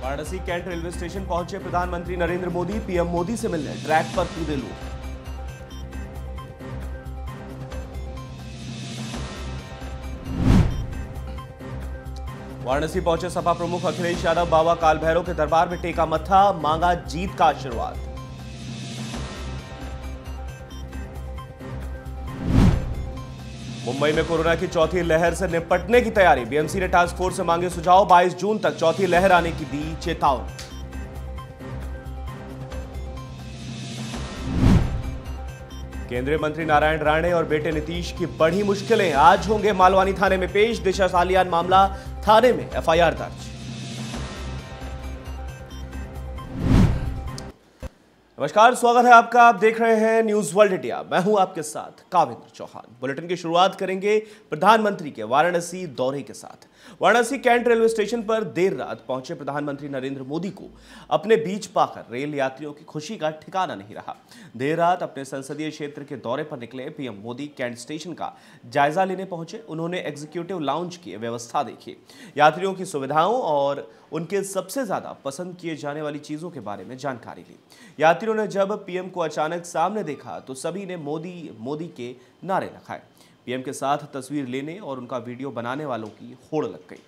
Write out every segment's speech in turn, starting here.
Varanasi cantt railway station पहुंचे प्रधानमंत्री Narendra Modi. PM Modi से मिलने ट्रैक पर कूदे लोग। वाराणसी पहुंचे सपा प्रमुख अखिलेश यादव। बाबा काल भैरव के दरबार में टेका मत्था, मांगा जीत का आशीर्वाद। मुंबई में कोरोना की चौथी लहर से निपटने की तैयारी। बीएमसी ने टास्क फोर्स से मांगे सुझाव। 22 जून तक चौथी लहर आने की दी चेतावनी। केंद्रीय मंत्री नारायण राणे और बेटे नीतीश की बढ़ी मुश्किलें। आज होंगे मालवानी थाने में पेश। दिशा सालियान मामला थाने में एफआईआर दर्ज। नमस्कार, स्वागत है आपका। आप देख रहे हैं न्यूज वर्ल्ड इंडिया। मैं हूं आपके साथ काविंद्र चौहान। बुलेटिन की शुरुआत करेंगे प्रधानमंत्री के वाराणसी दौरे के साथ। वाराणसी कैंट रेलवे स्टेशन पर देर रात पहुंचे प्रधानमंत्री नरेंद्र मोदी को अपने बीच पाकर रेल यात्रियों की खुशी का ठिकाना नहीं रहा। देर रात अपने संसदीय क्षेत्र के दौरे पर निकले पीएम मोदी कैंट स्टेशन का जायजा लेने पहुंचे। उन्होंने एग्जीक्यूटिव लाउंज की व्यवस्था देखी, यात्रियों की सुविधाओं और उनके सबसे ज्यादा पसंद किए जाने वाली चीजों के बारे में जानकारी ली। यात्रियों ने जब पीएम को अचानक सामने देखा तो सभी ने मोदी मोदी के नारे लगाए। पीएम के साथ तस्वीर लेने और उनका वीडियो बनाने वालों की होड़ लग गई।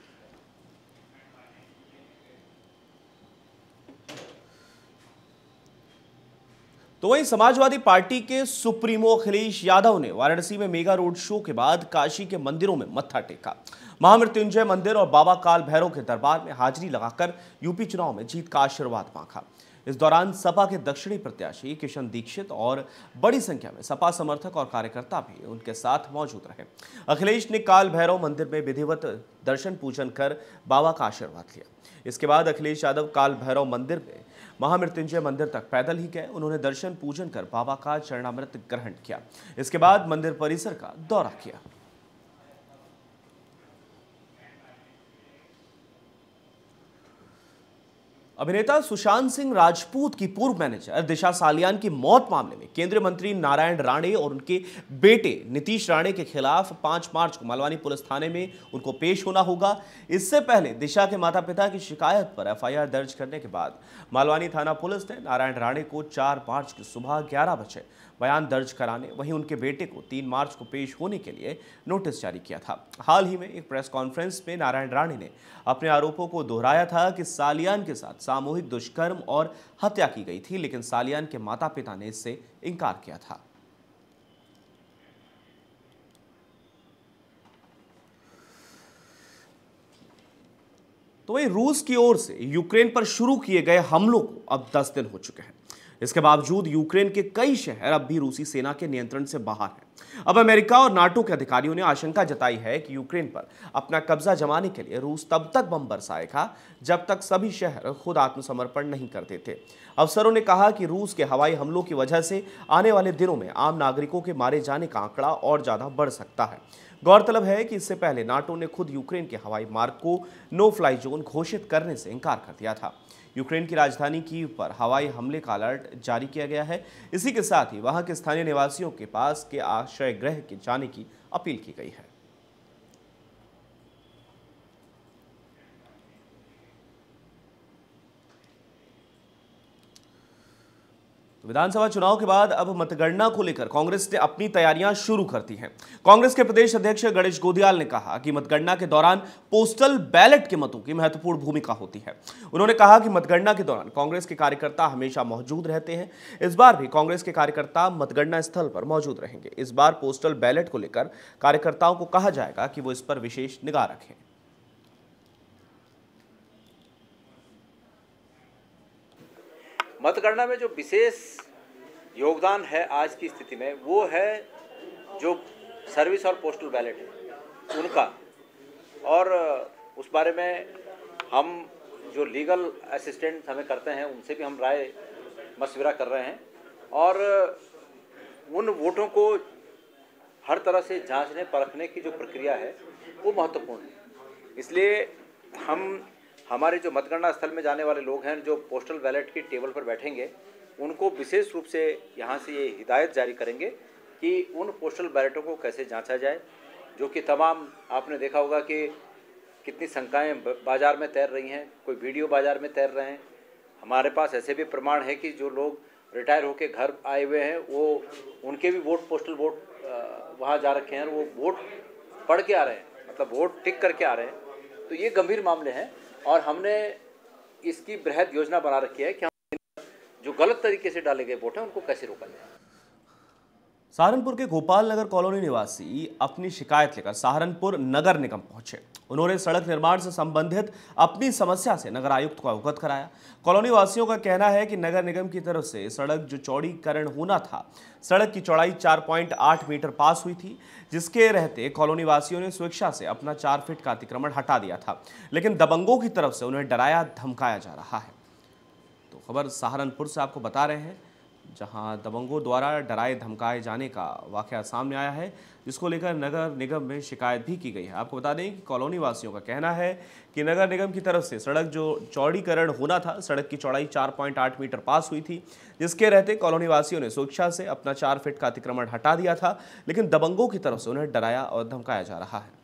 तो वहीं समाजवादी पार्टी के सुप्रीमो अखिलेश यादव ने वाराणसी में मेगा रोड शो के बाद काशी के मंदिरों में मत्था टेका। महामृत्युंजय मंदिर और बाबा काल भैरव के दरबार में हाजिरी लगाकर यूपी चुनाव में जीत का आशीर्वाद मांगा। इस दौरान सपा के दक्षिणी प्रत्याशी किशन दीक्षित और बड़ी संख्या में सपा समर्थक और कार्यकर्ता भी उनके साथ मौजूद रहे। अखिलेश ने काल भैरव मंदिर में विधिवत दर्शन पूजन कर बाबा का आशीर्वाद लिया। इसके बाद अखिलेश यादव काल भैरव मंदिर में महामृत्युंजय मंदिर तक पैदल ही गए। उन्होंने दर्शन पूजन कर बाबा का चरणामृत ग्रहण किया। इसके बाद मंदिर परिसर का दौरा किया। अभिनेता सुशांत सिंह राजपूत की पूर्व मैनेजर दिशा सालियान की मौत मामले में केंद्रीय मंत्री नारायण राणे और उनके बेटे नीतीश राणे के खिलाफ 5 मार्च को मालवानी पुलिस थाने में उनको पेश होना होगा। इससे पहले दिशा के माता पिता की शिकायत पर एफआईआर दर्ज करने के बाद मालवानी थाना पुलिस ने नारायण राणे को 4 मार्च की सुबह 11 बजे बयान दर्ज कराने, वहीं उनके बेटे को 3 मार्च को पेश होने के लिए नोटिस जारी किया था। हाल ही में एक प्रेस कॉन्फ्रेंस में नारायण राणे ने अपने आरोपों को दोहराया था कि सालियान के साथ सामूहिक दुष्कर्म और हत्या की गई थी, लेकिन सालियान के माता पिता ने इससे इनकार किया था। तो वहीं रूस की ओर से यूक्रेन पर शुरू किए गए हमलों को अब 10 दिन हो चुके हैं। इसके बावजूद यूक्रेन के कई शहर अब भी रूसी सेना के नियंत्रण से बाहर हैं। अब अमेरिका और नाटो के अधिकारियों ने आशंका जताई है कि यूक्रेन पर अपना कब्जा जमाने के लिए रूस तब तक बम बरसाएगा जब तक सभी शहर खुद आत्मसमर्पण नहीं कर देते। अफसरों ने कहा कि रूस के हवाई हमलों की वजह से आने वाले दिनों में आम नागरिकों के मारे जाने का आंकड़ा और ज्यादा बढ़ सकता है। गौरतलब है कि इससे पहले नाटो ने खुद यूक्रेन के हवाई मार्ग को नो फ्लाई जोन घोषित करने से इनकार कर दिया था। यूक्रेन की राजधानी कीव पर हवाई हमले का अलर्ट जारी किया गया है। इसी के साथ ही वहां के स्थानीय निवासियों के पास के आश्रय गृह के जाने की अपील की गई है। विधानसभा चुनाव के बाद अब मतगणना को लेकर कांग्रेस ने अपनी तैयारियां शुरू कर दी हैं। कांग्रेस के प्रदेश अध्यक्ष गणेश गोदियाल ने कहा कि मतगणना के दौरान पोस्टल बैलेट के मतों की महत्वपूर्ण भूमिका होती है। उन्होंने कहा कि मतगणना के दौरान कांग्रेस के कार्यकर्ता हमेशा मौजूद रहते हैं। इस बार भी कांग्रेस के कार्यकर्ता मतगणना स्थल पर मौजूद रहेंगे। इस बार पोस्टल बैलेट को लेकर कार्यकर्ताओं को कहा जाएगा कि वो इस पर विशेष निगाह रखें। मतगणना में जो विशेष योगदान है आज की स्थिति में, वो है जो सर्विस और पोस्टल बैलेट है उनका, और उस बारे में हम जो लीगल असिस्टेंट हमें करते हैं उनसे भी हम राय मशविरा कर रहे हैं, और उन वोटों को हर तरह से जांचने परखने की जो प्रक्रिया है वो महत्वपूर्ण है। इसलिए हमारे जो मतगणना स्थल में जाने वाले लोग हैं, जो पोस्टल बैलेट की टेबल पर बैठेंगे, उनको विशेष रूप से यहाँ से ये हिदायत जारी करेंगे कि उन पोस्टल बैलेटों को कैसे जांचा जाए, जो कि तमाम आपने देखा होगा कि कितनी शंकाएं बाजार में तैर रही हैं, कोई वीडियो बाजार में तैर रहे हैं। हमारे पास ऐसे भी प्रमाण है कि जो लोग रिटायर होकर घर आए हुए हैं वो उनके भी वोट पोस्टल वोट वहाँ जा रखे हैं और वो वोट पढ़ के आ रहे हैं, मतलब वोट टिक करके आ रहे हैं। तो ये गंभीर मामले हैं और हमने इसकी बृहद योजना बना रखी है कि हम जो गलत तरीके से डाले गए वोट हैं उनको कैसे रोका जाए। सहारनपुर के गोपाल नगर कॉलोनी निवासी अपनी शिकायत लेकर सहारनपुर नगर निगम पहुंचे। उन्होंने सड़क निर्माण से संबंधित अपनी समस्या से नगर आयुक्त को अवगत कराया। कॉलोनी वासियों का कहना है कि नगर निगम की तरफ से सड़क जो चौड़ीकरण होना था, सड़क की चौड़ाई 4.8 मीटर पास हुई थी, जिसके रहते कॉलोनी वासियों ने स्वेच्छा से अपना 4 फीट का अतिक्रमण हटा दिया था, लेकिन दबंगों की तरफ से उन्हें डराया धमकाया जा रहा है। तो खबर सहारनपुर से आपको बता रहे हैं, जहां दबंगों द्वारा डराए धमकाए जाने का वाकया सामने आया है, जिसको लेकर नगर निगम में शिकायत भी की गई है। आपको बता दें कि कॉलोनी वासियों का कहना है कि नगर निगम की तरफ से सड़क जो चौड़ीकरण होना था, सड़क की चौड़ाई 4.8 मीटर पास हुई थी, जिसके रहते कॉलोनी वासियों ने स्वेच्छा से अपना 4 फीट का अतिक्रमण हटा दिया था, लेकिन दबंगों की तरफ से उन्हें डराया और धमकाया जा रहा है।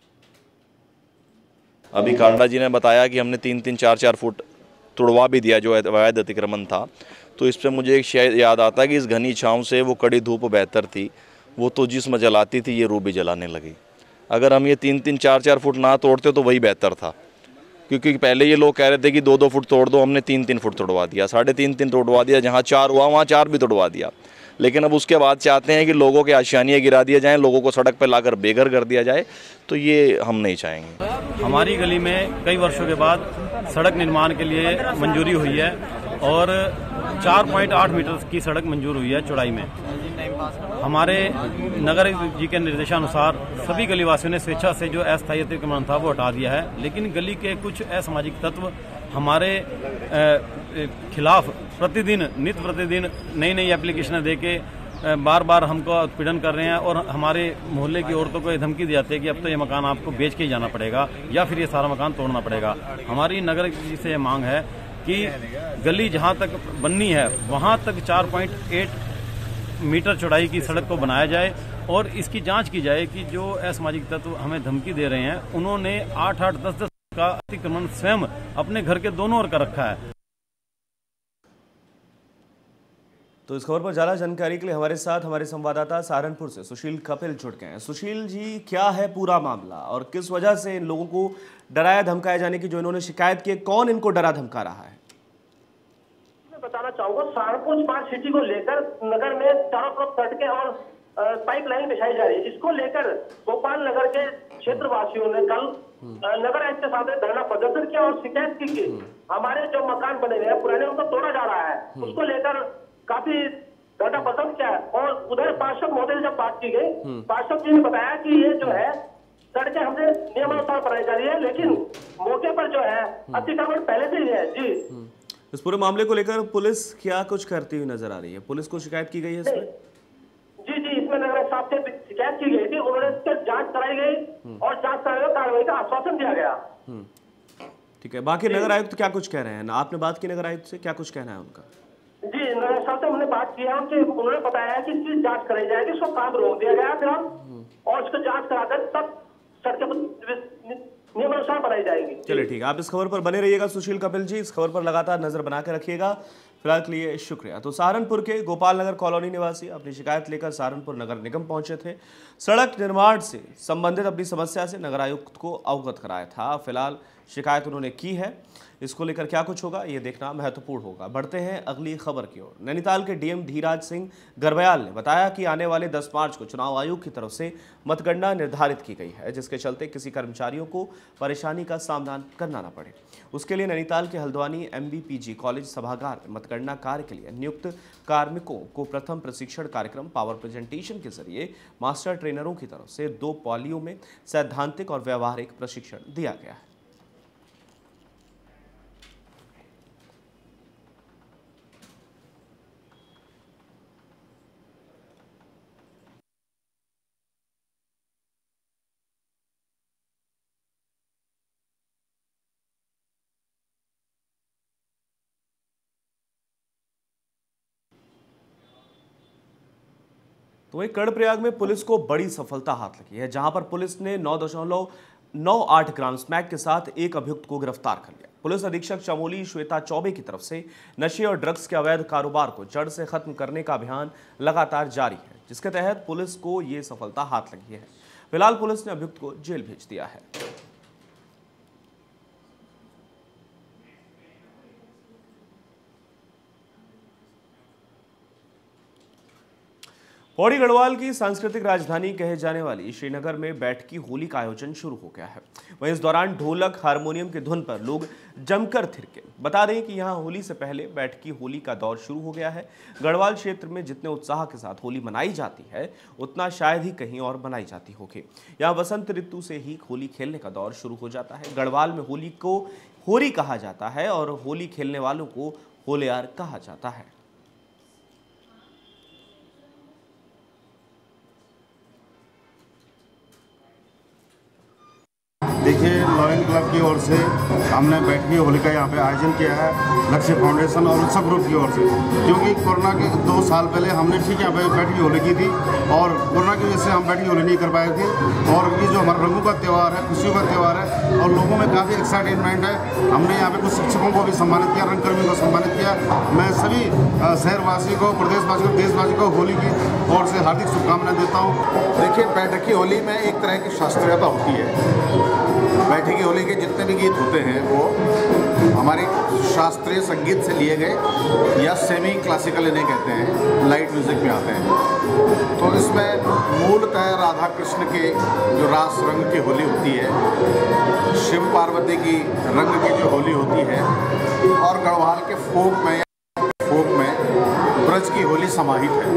अभी कांडा जी ने बताया कि हमने 3-3, 4-4 फुट तुड़वा भी दिया जो अवैध अतिक्रमण था। तो इस पर मुझे एक शेर याद आता है कि इस घनी छाँव से वो कड़ी धूप बेहतर थी, वो तो जिस्म जलाती थी, ये रूह भी जलाने लगी। अगर हम ये 3-3, 4-4 फुट ना तोड़ते तो वही बेहतर था, क्योंकि पहले ये लोग कह रहे थे कि 2-2 फुट तोड़ दो, हमने 3-3 फुट तोड़वा दिया, 3.5 तोड़वा दिया, जहाँ 4 हुआ वहाँ 4 भी तोड़वा दिया। लेकिन अब उसके बाद चाहते हैं कि लोगों के आशियानियाँ गिरा दिया जाएँ, लोगों को सड़क पर लाकर बेघर कर दिया जाए, तो ये हम नहीं चाहेंगे। हमारी गली में कई वर्षों के बाद सड़क निर्माण के लिए मंजूरी हुई है और 4.8 मीटर की सड़क मंजूर हुई है चौड़ाई में। हमारे नगर जी के निर्देशानुसार सभी गलीवासियों ने स्वेच्छा से जो अस्थायी अतिक्रमण था वो हटा दिया है, लेकिन गली के कुछ असामाजिक तत्व हमारे खिलाफ नित्य प्रतिदिन नई एप्लीकेशनें देके बार बार हमको उत्पीड़न कर रहे हैं और हमारे मोहल्ले की औरतों को ये धमकी दी जाती है कि अब तो ये मकान आपको बेच के ही जाना पड़ेगा या फिर ये सारा मकान तोड़ना पड़ेगा। हमारी नगर जी से मांग है कि गली जहां तक बननी है वहां तक 4.8 मीटर चौड़ाई की सड़क को बनाया जाए और इसकी जांच की जाए कि जो असामाजिक तत्व हमें धमकी दे रहे हैं उन्होंने 8-8, 10-10 का अतिक्रमण स्वयं अपने घर के दोनों ओर कर रखा है। तो इस खबर पर ज्यादा जानकारी के लिए हमारे साथ हमारे संवाददाता सहारनपुर से सुशील कपिल जुड़ गए हैं। सुशील जी, क्या है पूरा मामला और किस वजह से इन लोगों को डराया धमकाया जाने की जो इन्होंने शिकायत की, कौन इनको डरा धमका रहा है? मैं बताना चाहूंगा, सहारनपुर स्मार्ट सिटी को लेकर नगर में चारों तरफ सड़कें और पाइपलाइन बिछाई जा रही है। इसको लेकर गोपाल नगर के क्षेत्रवासियों ने कल नगर आयुक्त के सामने धरना प्रदर्शन किया और शिकायत की कि हमारे जो मकान बने हुए हैं पुराने, उनको तोड़ा जा रहा है। उसको लेकर काफी धरना प्रदर्शन किया और उधर पार्षद महोदय जब बात की गई, पार्षद जी ने बताया कि ये जो है सड़कें हमने नियमानुसार बनाई जा रही है, लेकिन मौके पर जो है अतिक्रमण पहले से ही है। जी, इस पूरे मामले को लेकर पुलिस क्या कुछ करती हुई नजर आ रही है? पुलिस को शिकायत की गई है इसमें? जी, इसमें नगर साहब से शिकायत की गई थी, उन्होंने इसकी जांच कराई गई और जांच कराने में कार्रवाई का आश्वासन दिया गया। ठीक है, बाकी नगर आयुक्त क्या कुछ कह रहे हैं? आपने बात की नगर आयुक्त से, क्या कुछ कहना है उनका? जी, नगर साहब से हमने बात की है, उन्होंने बताया है कि इसकी जांच कराई जाएगी, इसको काम रोक दिया गया फिलहाल और उसको जांच कराकर तब सड़कें नियमानुसार बनाई जाएगी। चलिए ठीक है, आप इस खबर पर बने रहिएगा सुशील कपिल जी, इस खबर पर लगातार नजर बना के रखिएगा। फिलहाल के लिए शुक्रिया। तो सहारनपुर के गोपाल नगर कॉलोनी निवासी अपनी शिकायत लेकर सहारनपुर नगर निगम पहुंचे थे। सड़क निर्माण से संबंधित अपनी समस्या से नगर आयुक्त को अवगत कराया था। फिलहाल शिकायत उन्होंने की है, इसको लेकर क्या कुछ होगा ये देखना महत्वपूर्ण होगा। बढ़ते हैं अगली खबर की ओर। नैनीताल के डीएम धीराज सिंह गर्ब्याल ने बताया कि आने वाले 10 मार्च को चुनाव आयोग की तरफ से मतगणना निर्धारित की गई है, जिसके चलते किसी कर्मचारियों को परेशानी का सामना करना न पड़े। उसके लिए नैनीताल के हल्द्वानी MBPG कॉलेज सभागार में मतगणना कार्य के लिए नियुक्त कार्मिकों को प्रथम प्रशिक्षण कार्यक्रम पावर प्रेजेंटेशन के जरिए मास्टर ट्रेनरों की तरफ से 2 पालियों में सैद्धांतिक और व्यवहारिक प्रशिक्षण दिया गया है। तो वहीं कर्णप्रयाग में पुलिस को बड़ी सफलता हाथ लगी है, जहां पर पुलिस ने 9.5 9-8 ग्राम स्मैक के साथ एक अभियुक्त को गिरफ्तार कर लिया। पुलिस अधीक्षक चमोली श्वेता चौबे की तरफ से नशे और ड्रग्स के अवैध कारोबार को जड़ से खत्म करने का अभियान लगातार जारी है, जिसके तहत पुलिस को ये सफलता हाथ लगी है। फिलहाल पुलिस ने अभियुक्त को जेल भेज दिया है। पौड़ी गढ़वाल की सांस्कृतिक राजधानी कहे जाने वाली श्रीनगर में बैठकी होली का आयोजन शुरू हो गया है। वहीं इस दौरान ढोलक हारमोनियम की धुन पर लोग जमकर थिरके। बता दें कि यहां होली से पहले बैठकी होली का दौर शुरू हो गया है। गढ़वाल क्षेत्र में जितने उत्साह के साथ होली मनाई जाती है, उतना शायद ही कहीं और मनाई जाती होगी। यहाँ वसंत ऋतु से ही होली खेलने का दौर शुरू हो जाता है। गढ़वाल में होली को होरी कहा जाता है और होली खेलने वालों को होलियार कहा जाता है। देखिए, लॉयन क्लब की ओर से हमने बैठकी होली का यहाँ पे आयोजन किया है, लक्ष्य फाउंडेशन और उत्सव ग्रुप की ओर से। क्योंकि कोरोना के 2 साल पहले हमने ठीक यहाँ पे बैठकी होली की थी और कोरोना की वजह से हम बैठकी होली नहीं कर पाए थे। और ये जो हमारा रंगों का त्यौहार है, खुशियों का त्यौहार है और लोगों में काफ़ी एक्साइटमेंट है। हमने यहाँ पे कुछ शिक्षकों को भी सम्मानित किया, रंगकर्मियों को सम्मानित किया। मैं सभी शहरवासी को, प्रदेशवासी को, देशवासी को होली की ओर से हार्दिक शुभकामनाएं देता हूँ। देखिए, बैठकी होली में एक तरह की शास्त्रीयता होती है। बैठकी होली के जितने भी गीत होते हैं वो हमारे शास्त्रीय संगीत से लिए गए या सेमी क्लासिकल इन्हें कहते हैं, लाइट म्यूजिक में आते हैं। तो इसमें मूलतः राधा कृष्ण के जो रास रंग की होली होती है, शिव पार्वती की रंग की जो होली होती है, और गढ़वाल के फोक में ब्रज की होली समाहित है।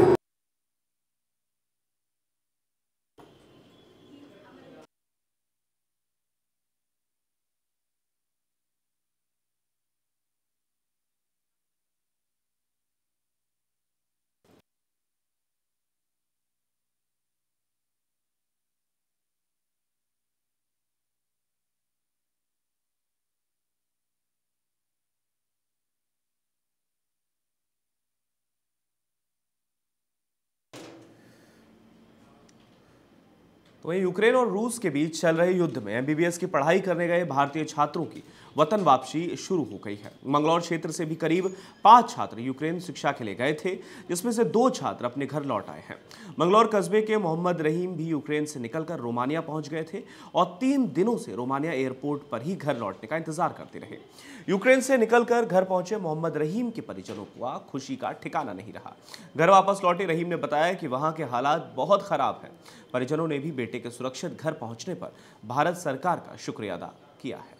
तो वहीं यूक्रेन और रूस के बीच चल रहे युद्ध में एमबीबीएस की पढ़ाई करने गए भारतीय छात्रों की वतन वापसी शुरू हो गई है। मंगलौर क्षेत्र से भी करीब 5 छात्र यूक्रेन शिक्षा के लिए गए थे, जिसमें से 2 छात्र अपने घर लौट आए हैं। मंगलौर कस्बे के मोहम्मद रहीम भी यूक्रेन से निकलकर रोमानिया पहुंच गए थे और 3 दिनों से रोमानिया एयरपोर्ट पर ही घर लौटने का इंतजार करते रहे। यूक्रेन से निकलकर घर पहुंचे मोहम्मद रहीम के परिजनों को खुशी का ठिकाना नहीं रहा। घर वापस लौटे रहीम ने बताया कि वहां के हालात बहुत खराब हैं। परिजनों ने भी बेटे के सुरक्षित घर पहुंचने पर भारत सरकार का शुक्रिया अदा किया है।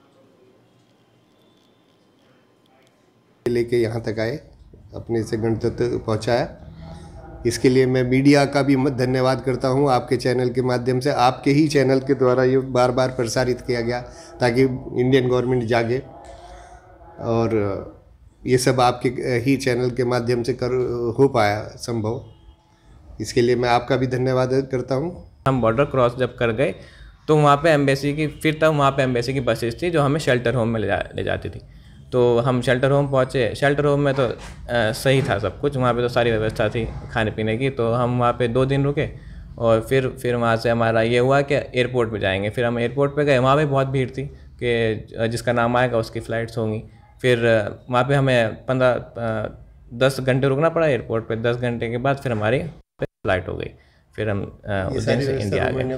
लेके यहाँ तक आए, अपने से गणतंत्र पहुँचाया, इसके लिए मैं मीडिया का भी धन्यवाद करता हूँ। आपके चैनल के माध्यम से, आपके ही चैनल के द्वारा ये बार बार प्रसारित किया गया ताकि इंडियन गवर्नमेंट जागे, और ये सब आपके ही चैनल के माध्यम से हो पाया संभव। इसके लिए मैं आपका भी धन्यवाद करता हूँ। हम बॉर्डर क्रॉस जब कर गए तो वहाँ पे एम्बेसी की, फिर तब वहाँ पे एम्बेसी की बसेस थी जो हमें शेल्टर होम में ले जाती थी। तो हम शेल्टर होम पहुँचे। शेल्टर होम में तो सही था सब कुछ, वहाँ पे तो सारी व्यवस्था थी खाने पीने की। तो हम वहाँ पे 2 दिन रुके और फिर वहाँ से हमारा ये हुआ कि एयरपोर्ट पे जाएंगे। फिर हम एयरपोर्ट पे गए, वहाँ पे बहुत भीड़ थी कि जिसका नाम आएगा उसकी फ़्लाइट्स होंगी। फिर वहाँ पे हमें 10 घंटे रुकना पड़ा एयरपोर्ट पे। 10 घंटे के बाद फिर हमारी फ्लाइट हो गई। फिर हम उज्जैन से इंडिया आ गए।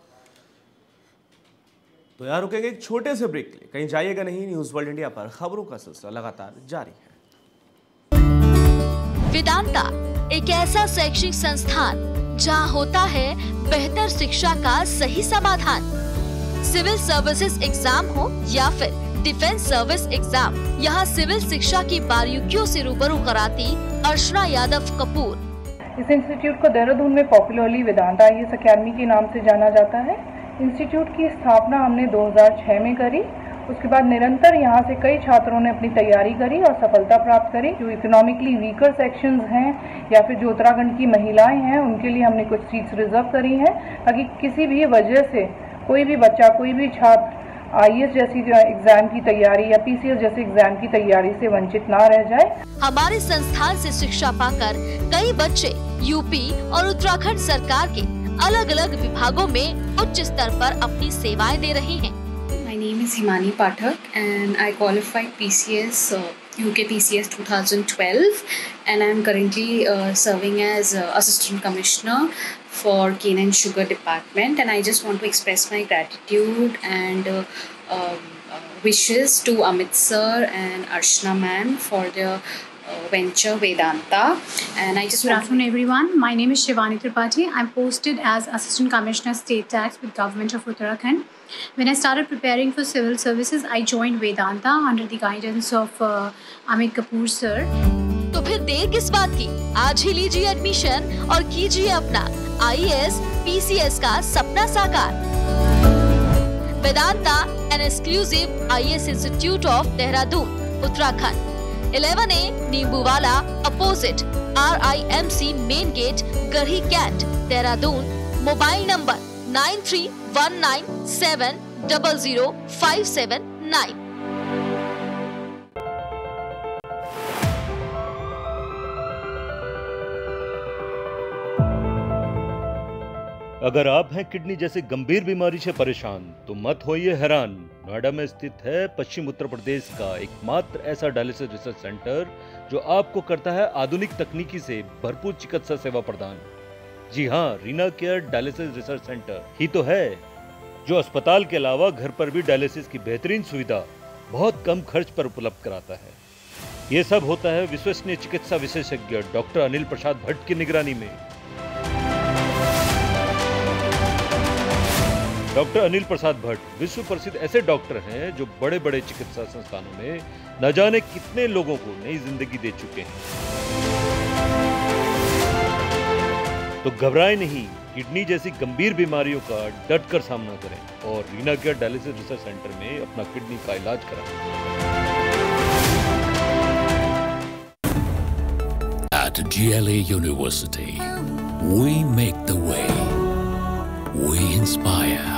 तो यहाँ रुकेंगे एक छोटे से ब्रेक के लिए, कहीं जाइएगा नहीं। न्यूज़ वर्ल्ड इंडिया पर खबरों का सिलसिला लगातार जारी है। वेदांता एक ऐसा शैक्षिक संस्थान जहाँ होता है बेहतर शिक्षा का सही समाधान। सिविल सर्विसेज एग्जाम हो या फिर डिफेंस सर्विस एग्जाम, यहाँ सिविल शिक्षा की बारीकियों से रूबरू कराती अर्चना यादव कपूर। इस इंस्टीट्यूट को देहरादून में पॉपुलरली वेदांता IAS अकेडमी के नाम से जाना जाता है। इंस्टीट्यूट की स्थापना हमने 2006 में करी। उसके बाद निरंतर यहाँ से कई छात्रों ने अपनी तैयारी करी और सफलता प्राप्त करी। जो इकोनॉमिकली वीकर सेक्शंस हैं या फिर जो उत्तराखंड की महिलाएं हैं, उनके लिए हमने कुछ सीट्स रिजर्व करी हैं ताकि किसी भी वजह से कोई भी बच्चा, कोई भी छात्र IAS जैसी एग्जाम की तैयारी या PCS जैसे एग्जाम की तैयारी से वंचित ना रह जाए। हमारे संस्थान से शिक्षा पाकर कई बच्चे यूपी और उत्तराखंड सरकार के अलग अलग विभागों में उच्च स्तर पर अपनी सेवाएं दे रही हैं। My name is Himani Pathak and I qualified PCS, UK PCS 2012, and I am currently serving as Assistant Commissioner for Cane and Sugar Department, and I just want to express my gratitude and wishes to Amit sir and Archana ma'am for their venture Vedanta. And I just Good afternoon everyone. My name is Shivani Tripathi. I'm posted as Assistant Commissioner State Tax with Government of Uttarakhand. When I started preparing for civil services, I joined Vedanta under the guidance of Amit Kapoor sir. तो फिर देर किस बात की? आज ही लीजिए admission और कीजिए अपना IAS PCS का सपना साकार। Vedanta, an exclusive IAS Institute of Dehradun, Uttarakhand। 11A Nimbuwala opposite RIMC main gate Garhi cantt Dehradun. Mobile number 9319700579। अगर आप हैं किडनी जैसी गंभीर बीमारी से परेशान तो मत होइए हैरान। नोएडा में स्थित है पश्चिम उत्तर प्रदेश का एकमात्र ऐसा डायलिसिस रिसर्च सेंटर जो आपको करता है आधुनिक तकनीकी से भरपूर चिकित्सा सेवा प्रदान। जी हाँ, Reena care dialysis research centre ही तो है जो अस्पताल के अलावा घर पर भी डायलिसिस की बेहतरीन सुविधा बहुत कम खर्च पर उपलब्ध कराता है। ये सब होता है विश्वसनीय चिकित्सा विशेषज्ञ डॉक्टर अनिल प्रसाद भट्ट की निगरानी में। डॉक्टर अनिल प्रसाद भट्ट विश्व प्रसिद्ध ऐसे डॉक्टर हैं जो बड़े बड़े चिकित्सा संस्थानों में न जाने कितने लोगों को नई जिंदगी दे चुके हैं। तो घबराएं नहीं, किडनी जैसी गंभीर बीमारियों का डट कर सामना करें और Reena care dialysis research centre में अपना किडनी का इलाज कराएं। At GLA University, we make the way. We inspire.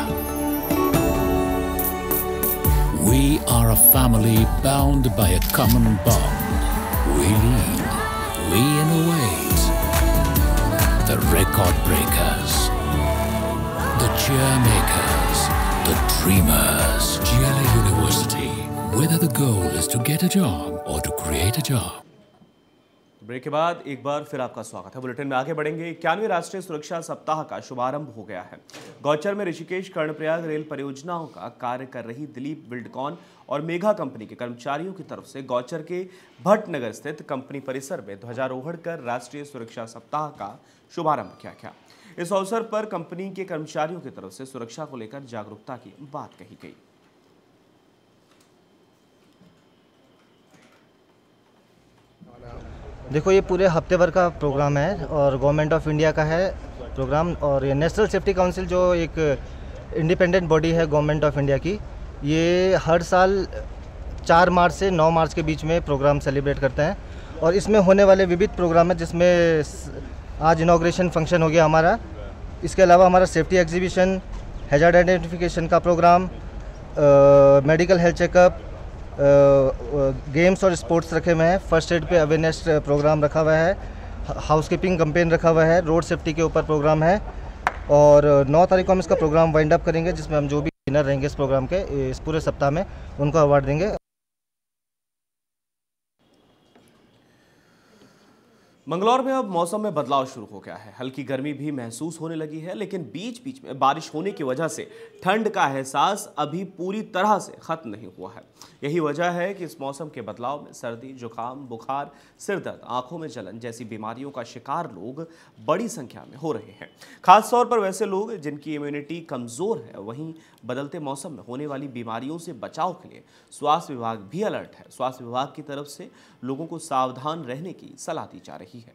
We are a family bound by a common bond. We lead. We innovate. The record breakers. The cheer makers. The dreamers. GLA University. Whether the goal is to get a job or to create a job. Break के बाद एक बार फिर आपका स्वागत है। Bulletin में आगे बढ़ेंगे। 91वें राष्ट्रीय सुरक्षा सप्ताह का शुभारंभ हो गया है। गौचर में ऋषिकेश कर्णप्रयाग रेल परियोजनाओं का कार्य कर रही दिलीप बिल्डकॉन और मेघा कंपनी के कर्मचारियों की तरफ से गौचर के भट्टनगर स्थित कंपनी परिसर में ध्वजारोहण कर राष्ट्रीय सुरक्षा सप्ताह का शुभारंभ किया गया। इस अवसर पर कंपनी के कर्मचारियों की तरफ से सुरक्षा को लेकर जागरूकता की बात कही गई। देखो, ये पूरे हफ्ते भर का प्रोग्राम है और गवर्नमेंट ऑफ इंडिया का है प्रोग्राम। और ये नेशनल सेफ्टी काउंसिल जो एक इंडिपेंडेंट बॉडी है गवर्नमेंट ऑफ इंडिया की, ये हर साल 4 मार्च से 9 मार्च के बीच में प्रोग्राम सेलिब्रेट करते हैं। और इसमें होने वाले विविध प्रोग्राम है जिसमें आज इनॉग्रेशन फंक्शन हो गया हमारा। इसके अलावा हमारा सेफ्टी एग्जीबिशन, हैजार्ड आइडेंटिफिकेशन का programme, medical health checkup, games और स्पोर्ट्स रखे हुए हैं। फर्स्ट एड पे अवेयरनेस प्रोग्राम रखा हुआ है, हाउसकीपिंग कैंपेन रखा हुआ है, रोड सेफ्टी के ऊपर प्रोग्राम है। और 9 तारीख को हम इसका प्रोग्राम वाइंड अप करेंगे जिसमें हम जो भी विनर रहेंगे इस प्रोग्राम के इस पूरे सप्ताह में उनको अवार्ड देंगे। मंगलौर में अब मौसम में बदलाव शुरू हो गया है। हल्की गर्मी भी महसूस होने लगी है, लेकिन बीच बीच में बारिश होने की वजह से ठंड का एहसास अभी पूरी तरह से खत्म नहीं हुआ है। यही वजह है कि इस मौसम के बदलाव में सर्दी, जुकाम, बुखार, सिर दर्द, आंखों में जलन जैसी बीमारियों का शिकार लोग बड़ी संख्या में हो रहे हैं। खासतौर पर वैसे लोग जिनकी इम्यूनिटी कमज़ोर है। वहीं बदलते मौसम में होने वाली बीमारियों से बचाव के लिए स्वास्थ्य विभाग भी अलर्ट है। स्वास्थ्य विभाग की तरफ से लोगों को सावधान रहने की सलाह दी जा रही है।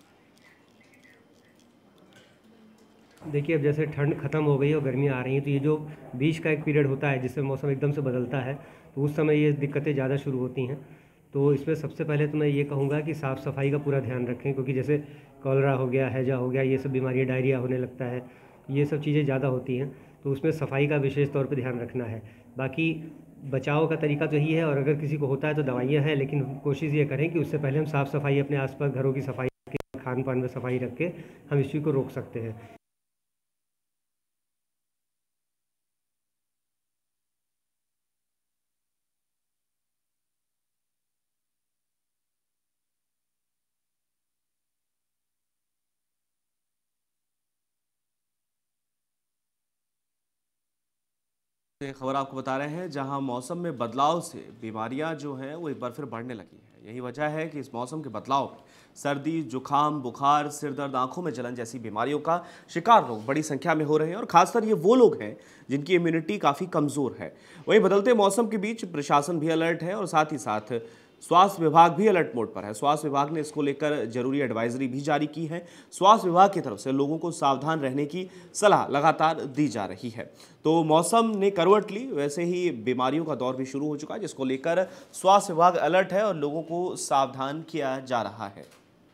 देखिए, अब जैसे ठंड ख़त्म हो गई और गर्मी आ रही है, तो ये जो बीच का एक पीरियड होता है जिसमें मौसम एकदम से बदलता है, तो उस समय ये दिक्कतें ज़्यादा शुरू होती हैं। तो इसमें सबसे पहले तो मैं ये कहूँगा कि साफ़ सफाई का पूरा ध्यान रखें, क्योंकि जैसे कॉलरा हो गया, हैजा हो गया, ये सब बीमारियाँ, डायरिया होने लगता है, ये सब चीज़ें ज़्यादा होती हैं। तो उसमें सफाई का विशेष तौर पर ध्यान रखना है। बाकी बचाव का तरीका तो यही है, और अगर किसी को होता है तो दवाइयाँ हैं, लेकिन कोशिश ये करें कि उससे पहले हम साफ़ सफाई अपने आसपास घरों की सफाई, खान पान में सफाई रख के हम इस चीज़ को रोक सकते हैं। ये खबर आपको बता रहे हैं, जहां मौसम में बदलाव से बीमारियां जो हैं वो एक बार फिर बढ़ने लगी हैं। यही वजह है कि इस मौसम के बदलाव में सर्दी, जुकाम, बुखार, सिर दर्द, आंखों में जलन जैसी बीमारियों का शिकार लोग बड़ी संख्या में हो रहे हैं और खासकर ये वो लोग हैं जिनकी इम्यूनिटी काफ़ी कमज़ोर है। वहीं बदलते मौसम के बीच प्रशासन भी अलर्ट है और साथ ही साथ स्वास्थ्य विभाग भी अलर्ट मोड पर है। स्वास्थ्य विभाग ने इसको लेकर जरूरी एडवाइजरी भी जारी की है। स्वास्थ्य विभाग की तरफ से लोगों को सावधान रहने की सलाह लगातार दी जा रही है। तो मौसम ने करवट ली, वैसे ही बीमारियों का दौर भी शुरू हो चुका है, जिसको लेकर स्वास्थ्य विभाग अलर्ट है और लोगों को सावधान किया जा रहा है।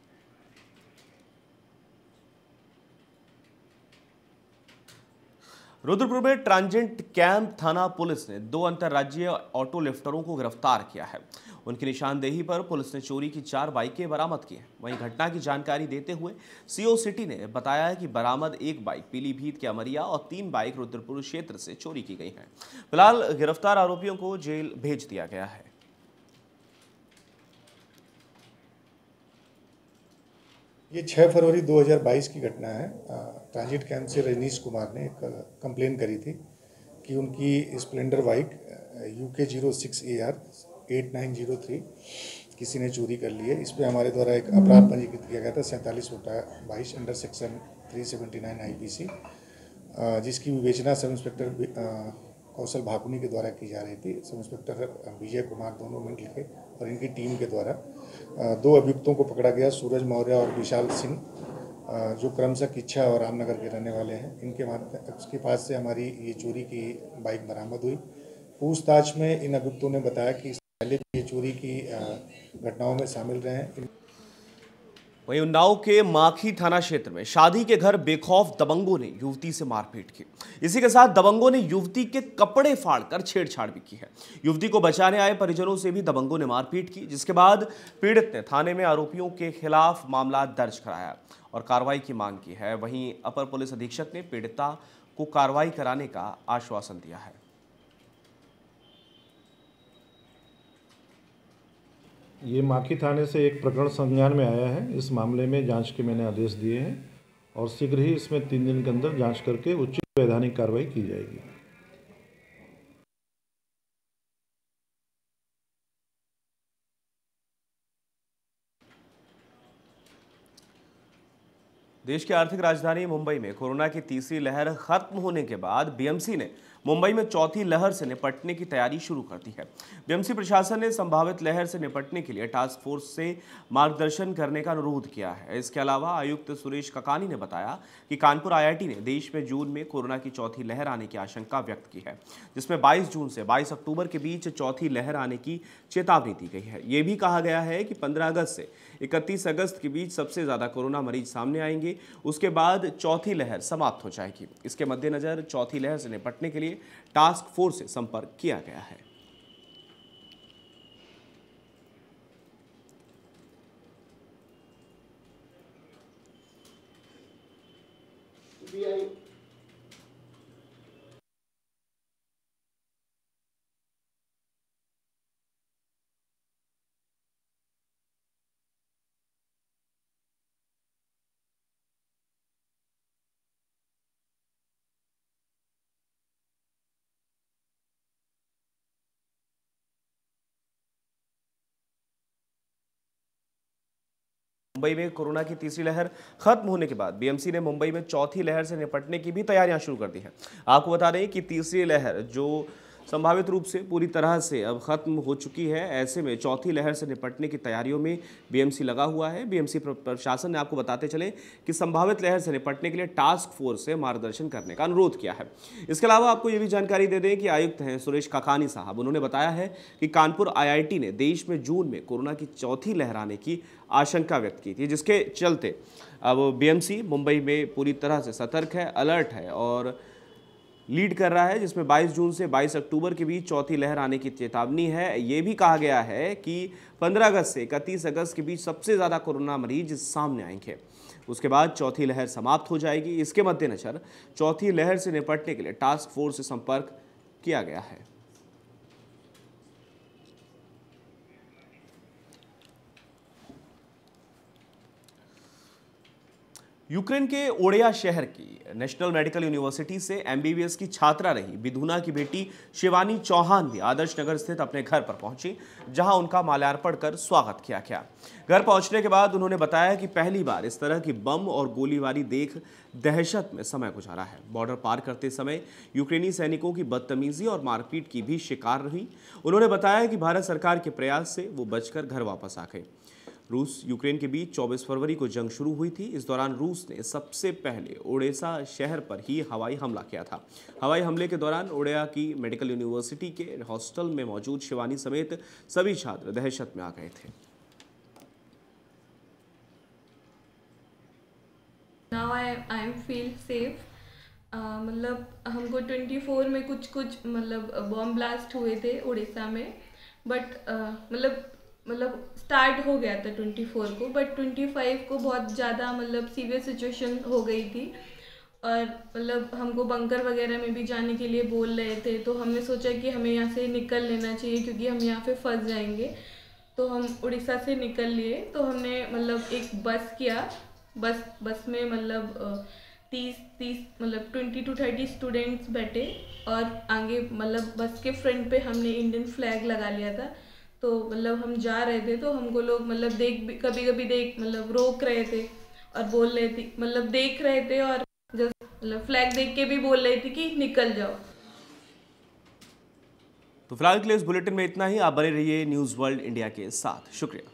रुद्रपुर में ट्रांजिट कैंप थाना पुलिस ने 2 अंतर्राज्यीय ऑटो लिफ्टरों को गिरफ्तार किया है। उनकी निशानदेही पर पुलिस ने चोरी की 4 बाइकें बरामद की हैं। वहीं घटना की जानकारी देते हुए सीओ सिटी ने बताया है कि बरामद 1 बाइक पीलीभीत के अमरिया और 3 बाइक रुद्रपुर क्षेत्र से चोरी की गई हैं। फिलहाल गिरफ्तार आरोपियों को जेल भेज दिया गया है। ये 6 फरवरी 2022 की घटना है। ट्रांजिट कैंप से रजनीश कुमार ने एक कंप्लेन करी थी कि उनकी स्प्लेंडर बाइक UK 06AR 8903 किसी ने चोरी कर ली है। इस पर हमारे द्वारा एक अपराध पंजीकृत किया गया था 47/22 अंडर सेक्शन 379 IPC, जिसकी विवेचना सब इंस्पेक्टर कौशल भाकुनी के द्वारा की जा रही थी। सब इंस्पेक्टर विजय कुमार दोनों मिल के और इनकी टीम के द्वारा 2 अभियुक्तों को पकड़ा गया, सूरज मौर्य और विशाल सिंह, जो क्रमशः किच्छा और रामनगर के रहने वाले हैं। इसके पास से हमारी ये चोरी की बाइक बरामद हुई। पूछताछ में इन अभियुक्तों ने बताया कि पहले भी ये चोरी की घटनाओं में शामिल रहे हैं। वहीं उन्नाव के माखी थाना क्षेत्र में शादी के घर बेखौफ दबंगों ने युवती से मारपीट की। इसी के साथ दबंगों ने युवती के कपड़े फाड़कर छेड़छाड़ भी की है। युवती को बचाने आए परिजनों से भी दबंगों ने मारपीट की, जिसके बाद पीड़ित ने थाने में आरोपियों के खिलाफ मामला दर्ज कराया और कार्रवाई की मांग की है। वहीं अपर पुलिस अधीक्षक ने पीड़िता को कार्रवाई कराने का आश्वासन दिया है। ये माखी थाने से एक प्रकरण संज्ञान में आया है। इस मामले में जांच के मैंने आदेश दिए हैं और शीघ्र ही इसमें 3 दिन के अंदर जांच करके उचित वैधानिक कार्रवाई की जाएगी। देश की आर्थिक राजधानी मुंबई में कोरोना की तीसरी लहर खत्म होने के बाद बीएमसी ने मुंबई में चौथी लहर से निपटने की तैयारी शुरू कर दी है। बीएमसी प्रशासन ने संभावित लहर से निपटने के लिए टास्क फोर्स से मार्गदर्शन करने का अनुरोध किया है। इसके अलावा आयुक्त सुरेश ककानी ने बताया कि कानपुर IIT ने देश में जून में कोरोना की चौथी लहर आने की आशंका व्यक्त की है, जिसमें 22 जून से 22 अक्टूबर के बीच चौथी लहर आने की चेतावनी दी गई है। ये भी कहा गया है कि 15 अगस्त से 31 अगस्त के बीच सबसे ज्यादा कोरोना मरीज सामने आएंगे, उसके बाद चौथी लहर समाप्त हो जाएगी। इसके मद्देनजर चौथी लहर से निपटने के लिए टास्क फोर्स से संपर्क किया गया है। मुंबई में कोरोना की तीसरी लहर खत्म होने के बाद बीएमसी ने मुंबई में चौथी लहर से निपटने की भी तैयारियां शुरू कर दी हैं। आपको बता दें कि तीसरी लहर जो संभावित रूप से पूरी तरह से अब खत्म हो चुकी है, ऐसे में चौथी लहर से निपटने की तैयारियों में बीएमसी लगा हुआ है। बीएमसी प्रशासन ने आपको बताते चले कि संभावित लहर से निपटने के लिए टास्क फोर्स से मार्गदर्शन करने का अनुरोध किया है। इसके अलावा आपको ये भी जानकारी दे दें कि आयुक्त हैं सुरेश ककानी साहब, उन्होंने बताया है कि कानपुर IIT ने देश में जून में कोरोना की चौथी लहर आने की आशंका व्यक्त की थी, जिसके चलते अब बीएमसी मुंबई में पूरी तरह से सतर्क है, अलर्ट है और लीड कर रहा है, जिसमें 22 जून से 22 अक्टूबर के बीच चौथी लहर आने की चेतावनी है। ये भी कहा गया है कि 15 अगस्त से 31 अगस्त के बीच सबसे ज़्यादा कोरोना मरीज सामने आएंगे, उसके बाद चौथी लहर समाप्त हो जाएगी। इसके मद्देनजर चौथी लहर से निपटने के लिए टास्क फोर्स से संपर्क किया गया है। यूक्रेन के ओडेया शहर की नेशनल मेडिकल यूनिवर्सिटी से एमबीबीएस की छात्रा रही विधुना की बेटी शिवानी चौहान भी आदर्श नगर स्थित अपने घर पर पहुंची, जहां उनका माल्यार्पण कर स्वागत किया गया। घर पहुंचने के बाद उन्होंने बताया कि पहली बार इस तरह की बम और गोलीबारी देख दहशत में समय गुजारा है। बॉर्डर पार करते समय यूक्रेनी सैनिकों की बदतमीजी और मारपीट की भी शिकार रही। उन्होंने बताया कि भारत सरकार के प्रयास से वो बचकर घर वापस आ गए। रूस यूक्रेन के बीच 24 फरवरी को जंग शुरू हुई थी। इस दौरान रूस ने सबसे पहले ओडेसा शहर पर ही हवाई हमला किया था। हवाई हमले के दौरान ओडेया की मेडिकल यूनिवर्सिटी के हॉस्टल में मौजूद शिवानी समेत सभी छात्र दहशत में आ गए थे। Now I feel safe. मतलब हमको 24 में कुछ मतलब बॉम्ब ब्लास्ट हुए थे उड़ीसा में, बट मतलब स्टार्ट हो गया था 24 को, बट 25 को बहुत ज़्यादा मतलब सीवियर सिचुएशन हो गई थी और मतलब हमको बंकर वगैरह में भी जाने के लिए बोल रहे थे। तो हमने सोचा कि हमें यहाँ से निकल लेना चाहिए क्योंकि हम यहाँ पे फंस जाएंगे। तो हम उड़ीसा से निकल लिए। तो हमने मतलब एक बस किया, बस में मतलब 30 मतलब 20 to 30 स्टूडेंट्स बैठे और आगे मतलब बस के फ्रंट पे हमने इंडियन फ्लैग लगा लिया था। तो मतलब हम जा रहे थे तो हमको लोग मतलब कभी देख मतलब रोक रहे थे और बोल रहे थे, मतलब देख रहे थे और जस्ट मतलब फ्लैग देख के भी बोल रहे थे कि निकल जाओ। तो फिलहाल के लिए इस बुलेटिन में इतना ही। आप बने रहिए न्यूज़ वर्ल्ड इंडिया के साथ। शुक्रिया।